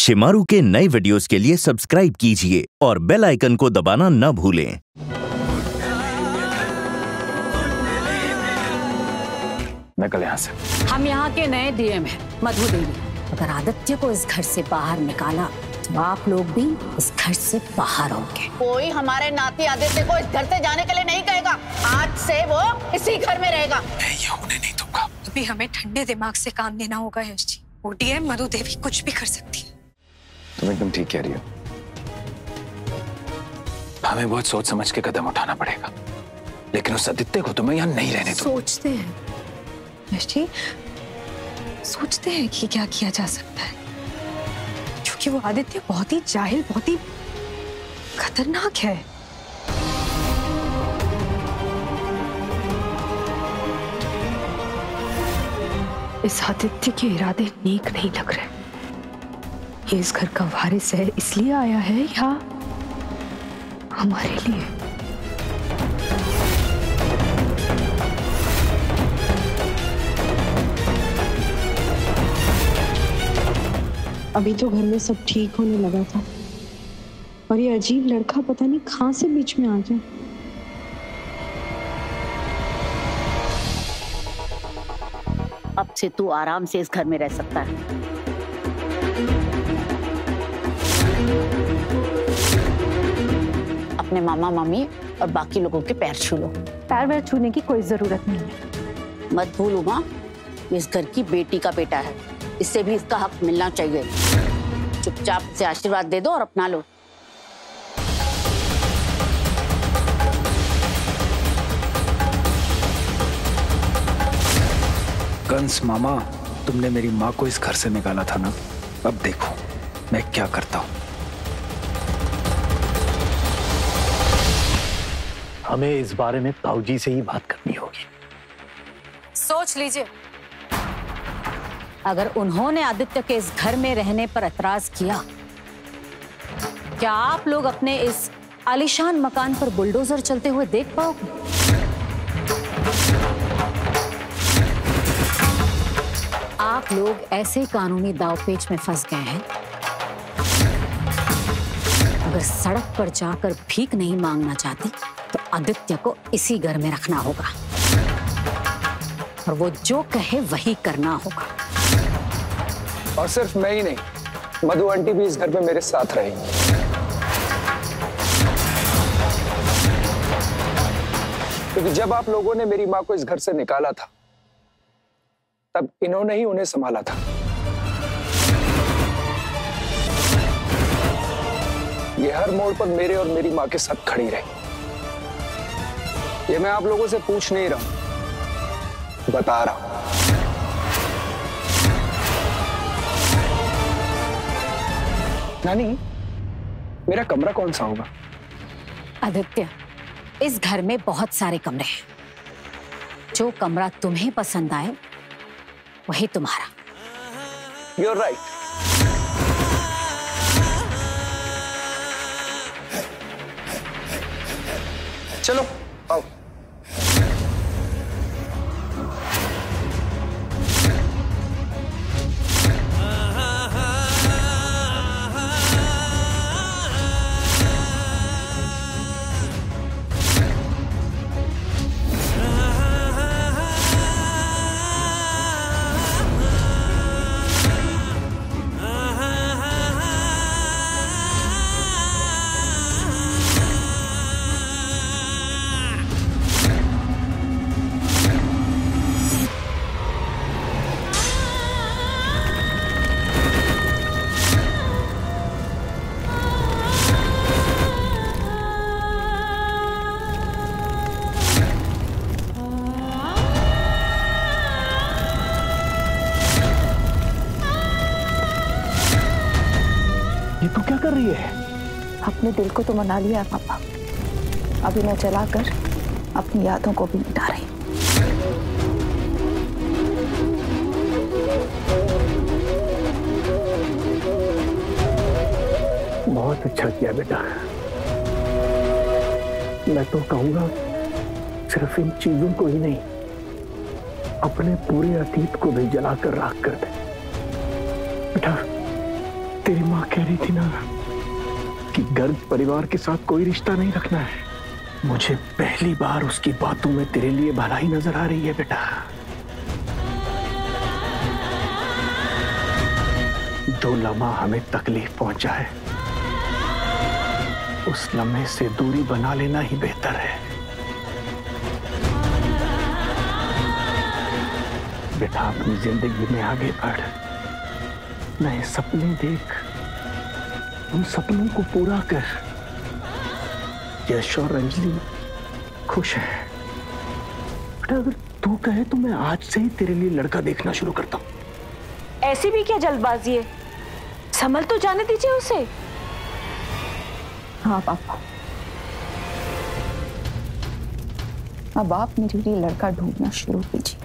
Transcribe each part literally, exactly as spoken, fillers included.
शिमारू के नए वीडियोस के लिए सब्सक्राइब कीजिए और बेल आइकन को दबाना न भूलें। मैं कल यहाँ से। हम यहाँ के नए डीएम हैं, मधु देवी। अगर आदित्य को इस घर से बाहर निकाला तो आप लोग भी इस घर से बाहर होंगे। कोई हमारे नाती आदित्य को इस घर से जाने के लिए नहीं कहेगा। आज से वो इसी घर में रहेगा। मैं ये होने नहीं दूंगा। अभी हमें ठंडे दिमाग से काम लेना होगा यश जी। वो डीएम मधु देवी कुछ भी कर सकती है। तुम एकदम ठीक कह रही हो। हमें बहुत सोच समझ के कदम उठाना पड़ेगा, लेकिन उस आदित्य को तुम्हें यहाँ नहीं रहने दो। सोचते हैं यश जी, सोचते हैं कि क्या किया जा सकता है, क्योंकि वो आदित्य बहुत ही जाहिल, बहुत ही खतरनाक है। इस आदित्य के इरादे नेक नहीं लग रहे। ये इस घर का वारिस है इसलिए आया है या हमारे लिए? अभी तो घर में सब ठीक होने लगा था और ये अजीब लड़का पता नहीं कहां से बीच में आ गया। अब से तू आराम से इस घर में रह सकता है। अपने मामा मामी और बाकी लोगों के पैर छू लो। पैर वैर छूने की कोई जरूरत नहीं है। मत भूल उमा, इस घर की बेटी का बेटा है, इससे भी इसका हक मिलना चाहिए। चुपचाप से आशीर्वाद दे दो और अपना लो। कंस मामा, तुमने मेरी माँ को इस घर से निकाला था ना, अब देखो मैं क्या करता हूँ। हमें इस बारे में ताऊजी से ही बात करनी होगी। सोच लीजिए, अगर उन्होंने आदित्य के इस घर में रहने पर एतराज किया, क्या आप लोग अपने इस आलीशान मकान पर बुलडोजर चलते हुए देख पाओगे? आप लोग ऐसे कानूनी दांवपेच में फंस गए हैं। अगर सड़क पर जाकर भीख नहीं मांगना चाहती तो आदित्य को इसी घर में रखना होगा और वो जो कहे वही करना होगा। और सिर्फ मैं ही नहीं, मधु आंटी भी इस घर पे मेरे साथ रहेंगी। क्योंकि जब आप लोगों ने मेरी माँ को इस घर से निकाला था, तब इन्होंने ही उन्हें संभाला था। ये हर मोड़ पर मेरे और मेरी माँ के साथ खड़ी रही। ये मैं आप लोगों से पूछ नहीं रहा हूं, बता रहा हूं। नानी, मेरा कमरा कौन सा होगा? आदित्य, इस घर में बहुत सारे कमरे हैं। जो कमरा तुम्हें पसंद आए वही तुम्हारा। You're right. चलो आओ। तू क्या कर रही है? अपने दिल को तो मना लिया पापा, अभी मैं जलाकर अपनी यादों को भी मिटा रही हूँ। बहुत अच्छा किया बेटा। मैं तो कहूंगा सिर्फ इन चीजों को ही नहीं, अपने पूरे अतीत को भी जलाकर राख कर दे। बेटा तेरी माँ कह रही थी ना कि गर्ग परिवार के साथ कोई रिश्ता नहीं रखना है। मुझे पहली बार उसकी बातों में तेरे लिए भलाई नजर आ रही है बेटा। जो लम्हा हमें तकलीफ पहुंचा है, उस लम्हे से दूरी बना लेना ही बेहतर है। बेटा अपनी जिंदगी में आगे बढ़, नए सपने देख, उन सपनों को पूरा कर। यश और अंजलि खुश है। बेटा अगर तू कहे तो मैं आज से ही तेरे लिए लड़का देखना शुरू करता हूं। ऐसी भी क्या जल्दबाजी है? संभल तो जाने दीजिए उसे। हाँ पापा, अब आप मेरे लिए लड़का ढूंढना शुरू कीजिए।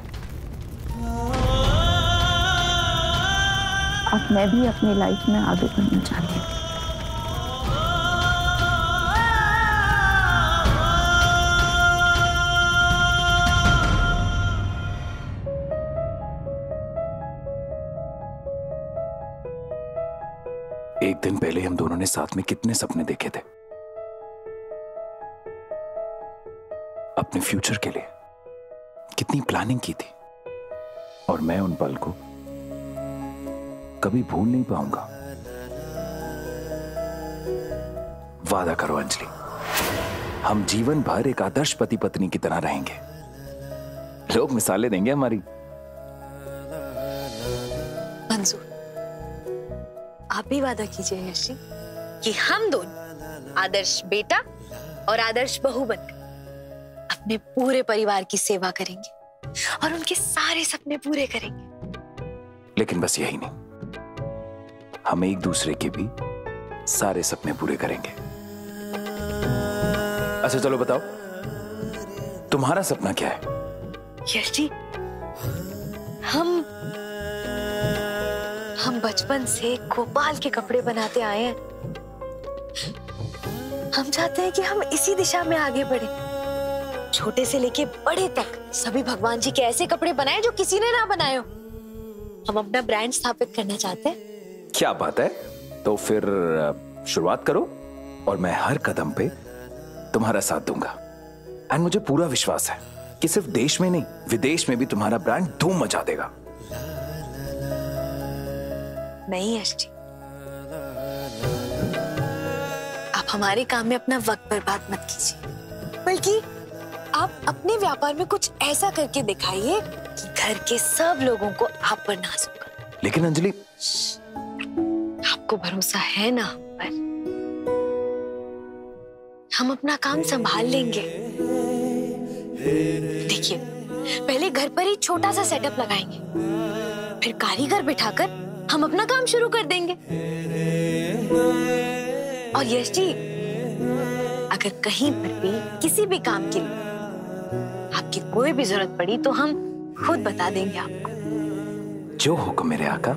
अब मैं भी अपनी लाइफ में आगे बढ़ना चाहती हूँ। एक दिन पहले हम दोनों ने साथ में कितने सपने देखे थे अपने फ्यूचर के लिए, कितनी प्लानिंग की थी, और मैं उन पल को कभी भूल नहीं पाऊंगा। वादा करो अंजलि, हम जीवन भर एक आदर्श पति पत्नी की तरह रहेंगे। लोग मिसालें देंगे हमारी। मंजूर। आप भी वादा कीजिए यश जी कि हम दोनों आदर्श बेटा और आदर्श बहू बनकर अपने पूरे परिवार की सेवा करेंगे और उनके सारे सपने पूरे करेंगे। लेकिन बस यही नहीं, हम एक दूसरे के भी सारे सपने पूरे करेंगे। अच्छा चलो बताओ, तुम्हारा सपना क्या है? यश जी, हम हम बचपन से गोपाल के कपड़े बनाते आए हैं। हम चाहते हैं कि हम इसी दिशा में आगे बढ़े, छोटे से लेके बड़े तक सभी भगवान जी के ऐसे कपड़े बनाए जो किसी ने ना बनाए हो। हम अपना ब्रांड स्थापित करना चाहते हैं। क्या बात है, तो फिर शुरुआत करो और मैं हर कदम पे तुम्हारा साथ दूंगा। एंड मुझे पूरा विश्वास है कि सिर्फ देश में नहीं, विदेश में भी तुम्हारा ब्रांड धूम मचा देगा। नहीं यश जी, आप हमारे काम में अपना वक्त बर्बाद मत कीजिए, बल्कि आप अपने व्यापार में कुछ ऐसा करके दिखाइए कि घर के सब लोगों को आप पर नाज होगा। लेकिन अंजलि, आपको भरोसा है ना हम पर? हम अपना काम संभाल लेंगे। देखिए, पहले घर पर ही छोटा सा सेटअप लगाएंगे, फिर कारीगर बिठाकर हम अपना काम शुरू कर देंगे। और यश जी, अगर कहीं पर भी किसी भी काम के लिए आपकी कोई भी जरूरत पड़ी तो हम खुद बता देंगे आपको। जो हुक्म मेरे आका,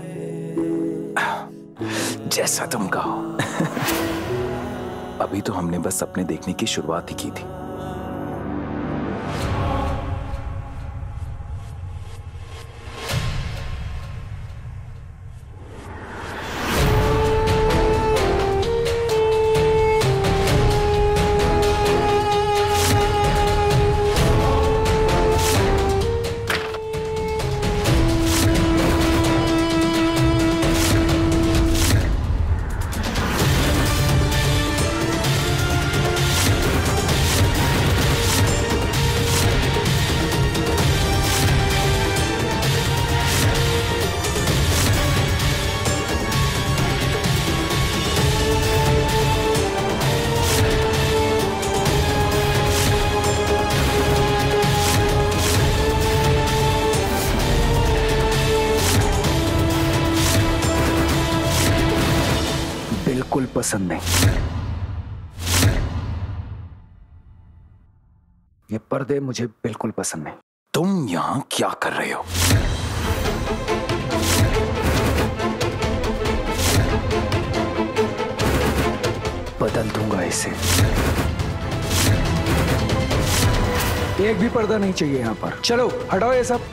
जैसा तुम कहो। अभी तो हमने बस सपने देखने की शुरुआत ही की थी। पसंद नहीं। ये पर्दे मुझे बिल्कुल पसंद नहीं। तुम यहां क्या कर रहे हो? बदल दूंगा इसे। एक भी पर्दा नहीं चाहिए यहां पर। चलो हटाओ ये सब।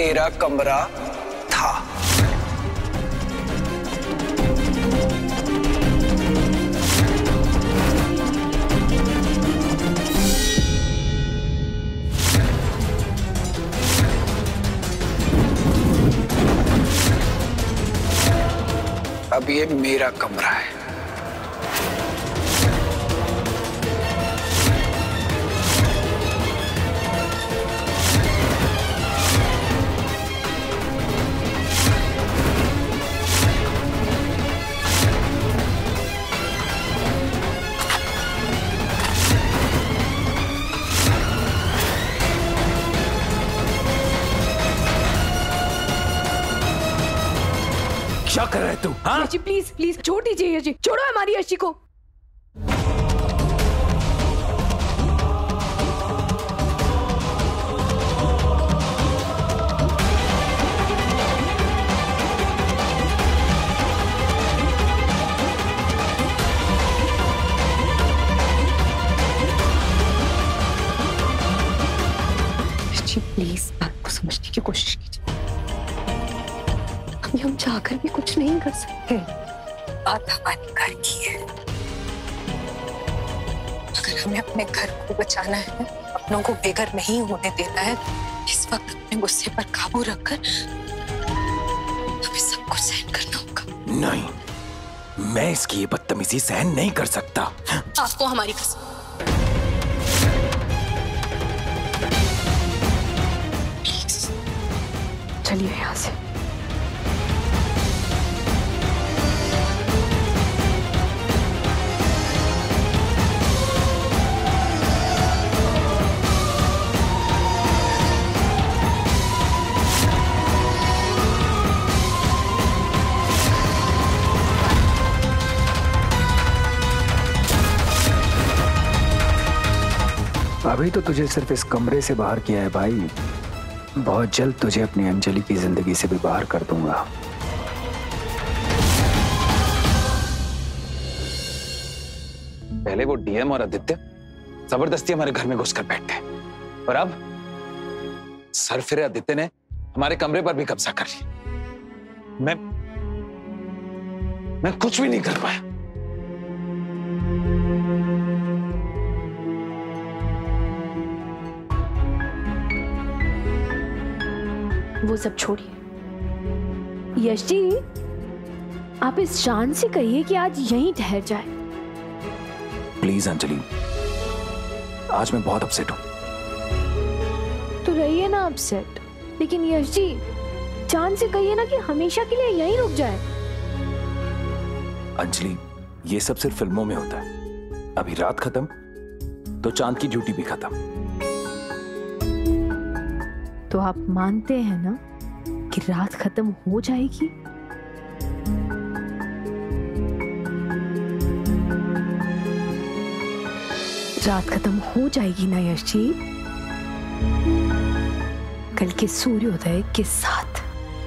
मेरा कमरा था। अब ये मेरा कमरा है। क्या कर रहे तू? हाँ? यशी प्लीज प्लीज छोड़ दीजिए यशी, छोड़ो हमारी यशी को। यशी प्लीज बात को समझने की कोशिश कीजिए। अभी हम चाहकर भी कुछ नहीं कर सकते। बात हमारे घर की है। अगर हमें अपने घर को बचाना है, अपनों को बेघर नहीं होने देना है, इस वक्त अपने गुस्से पर काबू रखकर हमें सब कुछ सहन करना होगा। नहीं, मैं इसकी ये बदतमीजी सहन नहीं कर सकता। आपको हमारी कसम। प्लीज चलिए यहाँ से। अभी तो तुझे सिर्फ इस कमरे से बाहर किया है भाई, बहुत जल्द तुझे अपनी अंजलि की जिंदगी से भी बाहर कर दूंगा। पहले वो डीएम और आदित्य जबरदस्ती हमारे घर में घुसकर बैठे, और अब सरफिरे आदित्य ने हमारे कमरे पर भी कब्जा कर लिया। मैं मैं कुछ भी नहीं कर पाया। वो सब छोड़िए। यश जी, आप इस शान से कहिए कि आज यहीं ठहर जाए। प्लीज अंजलि, आज मैं बहुत अपसेट हूं। तो रहिए ना अपसेट, लेकिन यश जी चांद से कहिए ना कि हमेशा के लिए यहीं रुक जाए। अंजलि, ये सब सिर्फ फिल्मों में होता है। अभी रात खत्म तो चांद की ड्यूटी भी खत्म। तो आप मानते हैं ना कि रात खत्म हो जाएगी? रात खत्म हो जाएगी ना यश जी, कल के सूर्योदय के साथ।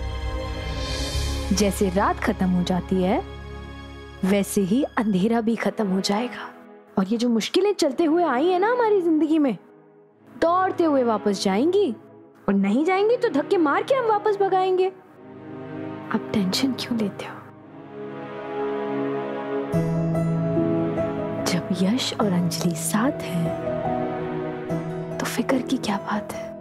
जैसे रात खत्म हो जाती है, वैसे ही अंधेरा भी खत्म हो जाएगा। और ये जो मुश्किलें चलते हुए आई है ना हमारी जिंदगी में, दौड़ते हुए वापस जाएंगी, और नहीं जाएंगी तो धक्के मार के हम वापस भगाएंगे। आप टेंशन क्यों लेते हो? जब यश और अंजलि साथ हैं, तो फिक्र की क्या बात है?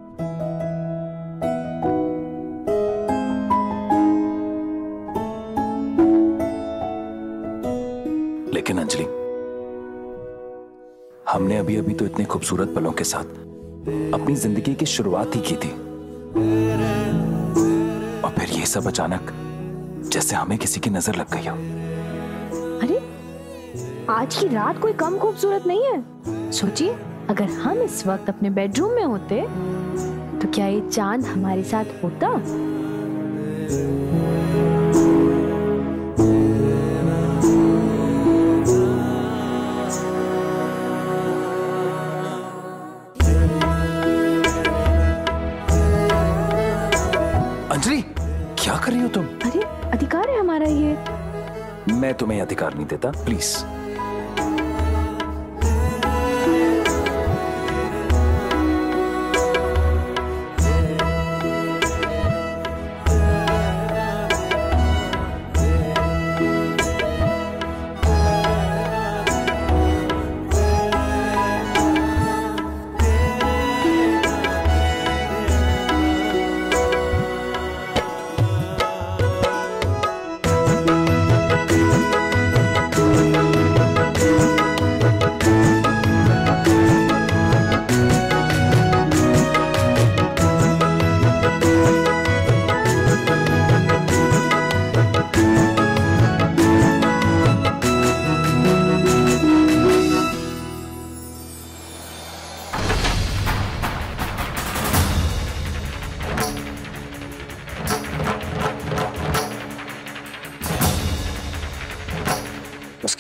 लेकिन अंजलि, हमने अभी अभी तो इतने खूबसूरत पलों के साथ अपनी जिंदगी की शुरुआत ही की थी, और फिर ये सब अचानक जैसे हमें किसी की नजर लग गई हो। अरे, आज की रात कोई कम खूबसूरत नहीं है। सोचिए, अगर हम इस वक्त अपने बेडरूम में होते तो क्या ये चांद हमारे साथ होता? अंजलि, क्या कर रही हो तुम? अरे, अधिकार है हमारा ये। मैं तुम्हें अधिकार नहीं देता, प्लीज।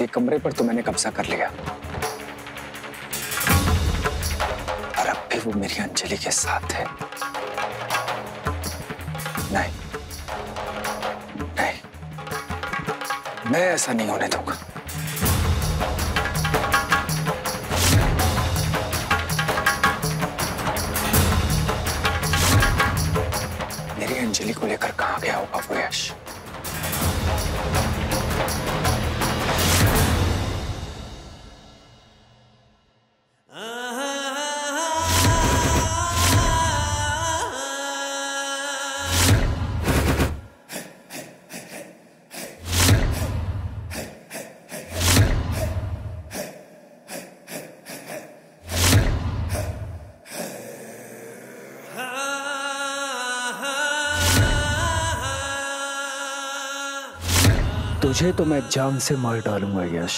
उसके कमरे पर तो मैंने कब्जा कर लिया, और अब भी वो मेरी अंजलि के साथ है। नहीं नहीं, मैं ऐसा नहीं होने दूंगा। मेरी अंजलि को लेकर कहां गया होगा वो यश? तुझे तो मैं जान से मार डालूंगा यश।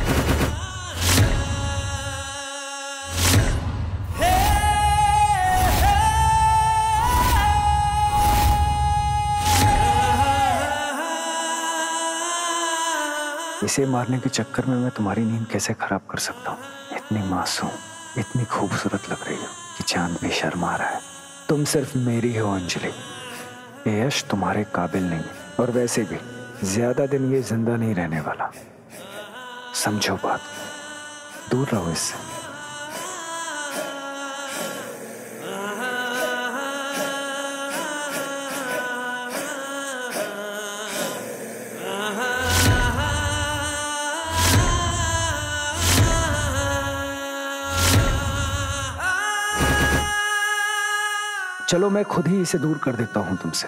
इसे मारने के चक्कर में मैं तुम्हारी नींद कैसे खराब कर सकता हूँ? इतनी मासूम, इतनी खूबसूरत लग रही हो कि चांद भी शर्मा रहा है। तुम सिर्फ मेरी हो अंजलि, यश तुम्हारे काबिल नहीं, और वैसे भी ज्यादा दिन ये जिंदा नहीं रहने वाला। समझो बात, दूर रहो इससे। चलो मैं खुद ही इसे दूर कर देता हूं तुमसे।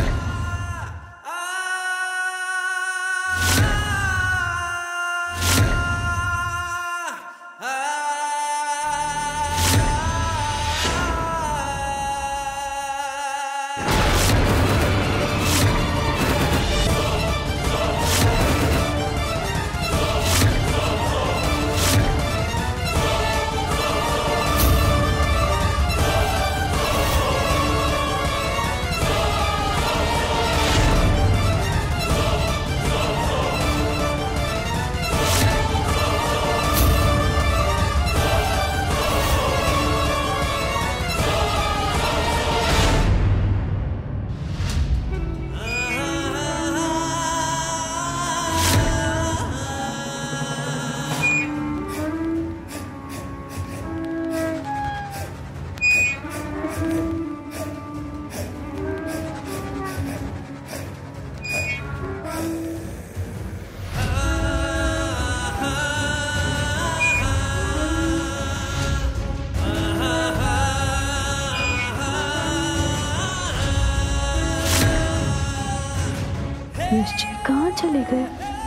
कहाँ चले गए?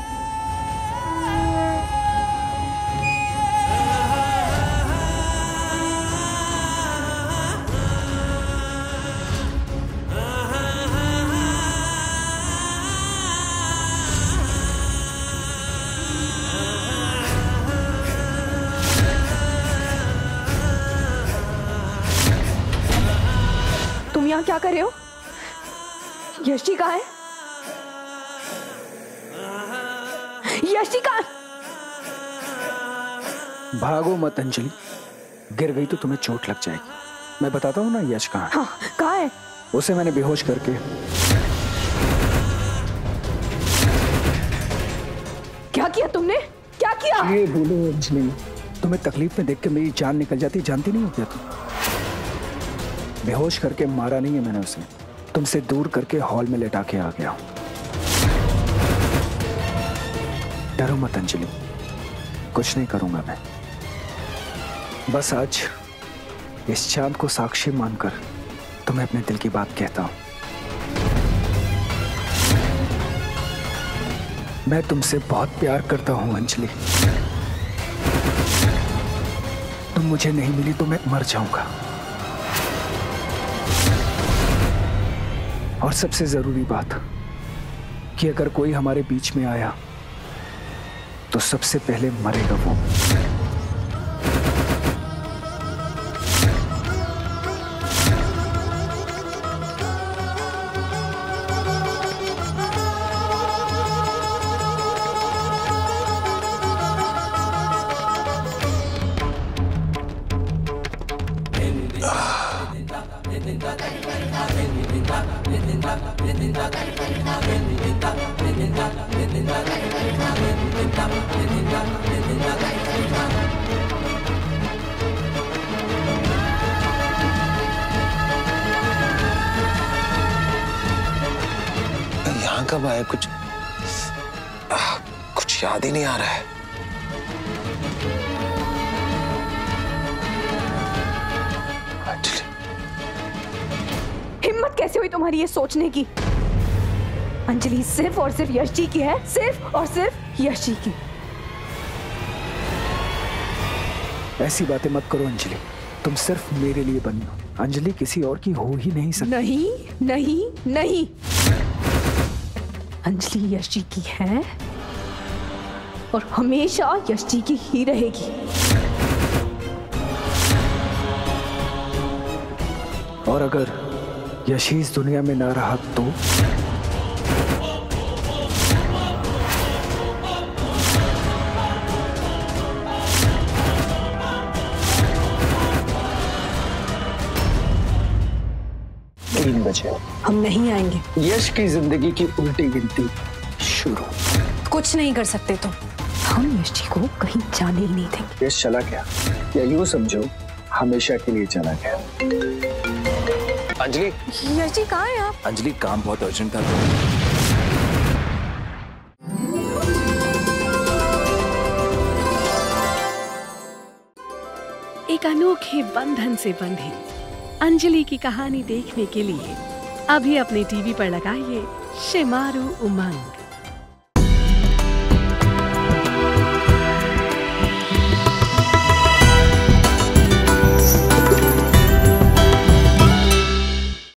तुम यहाँ क्या कर रहे हो? यश जी कहाँ है? यश जी कहाँ? भागो मत अंजलि, गिर गई तो तुम्हें चोट लग जाएगी। मैं बताता हूँ ना यश कहाँ है। हाँ, कहाँ है? उसे मैंने बेहोश करके। क्या किया तुमने? क्या किया? ये बोलो अंजलि, तुम्हें तकलीफ में देख के मेरी जान निकल जाती, जानती नहीं हो क्या तुम? बेहोश करके मारा नहीं है मैंने उसे, तुमसे दूर करके हॉल में लेटा के आ गया हूं। डरो मत अंजलि, कुछ नहीं करूंगा मैं। बस आज इस चांद को साक्षी मानकर तुम्हें अपने दिल की बात कहता हूं। मैं तुमसे बहुत प्यार करता हूं अंजलि। तुम मुझे नहीं मिली तो मैं मर जाऊंगा। और सबसे जरूरी बात कि अगर कोई हमारे बीच में आया तो सबसे पहले मरेगा वो। यहाँ कब आए? कुछ आ, कुछ याद ही नहीं आ रहा है। हिम्मत कैसे हुई तुम्हारी ये सोचने की? अंजलि सिर्फ और सिर्फ यश जी की है, सिर्फ और सिर्फ यश जी की। ऐसी बातें मत करो अंजलि, तुम सिर्फ मेरे लिए बनी हो। अंजलि किसी और की हो ही नहीं सकती। नहीं नहीं नहीं, अंजलि यश जी की है और हमेशा यश जी की ही रहेगी। और अगर यश इस दुनिया में ना रहा तो? तीन बजे हम नहीं आएंगे। यश की जिंदगी की उल्टी गिनती शुरू। कुछ नहीं कर सकते तुम। हम यश जी को कहीं जाने ही नहीं देंगे। यश चला गया, या यूं समझो हमेशा के लिए चला गया। अंजलि, यश जी कहाँ हैं आप? अंजलि काम बहुत अर्जेंट था। एक अनोखे बंधन से बंधे अंजलि की कहानी देखने के लिए अभी अपने टीवी पर लगाइए शिमारू उमंग।